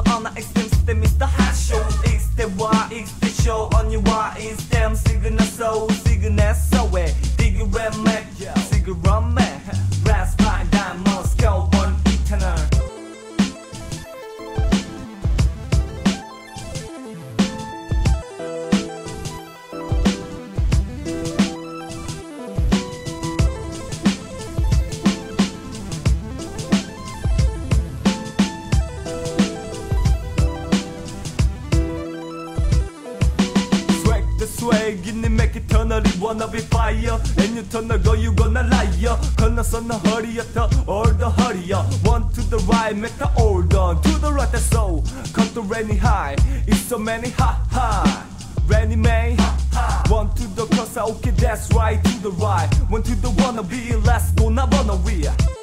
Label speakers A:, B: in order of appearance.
A: the honor extremes, the Mr. Hot Show. It's the why, it's the show on your why, it's them signal soul, signal soul. Cigarette man, cigarette man, brass by diamonds, go on eternal. Swag in the make eternally wanna be fire. And you turn the go, you gonna liar. Gonna son the hurry up all the hurry up. One to the right, make the old on. To the right, that's so. Come to rainy high. It's so many ha ha. Rainy man. One to the cross, okay, that's right. To the right. One to the wanna be, let's go, now wanna we.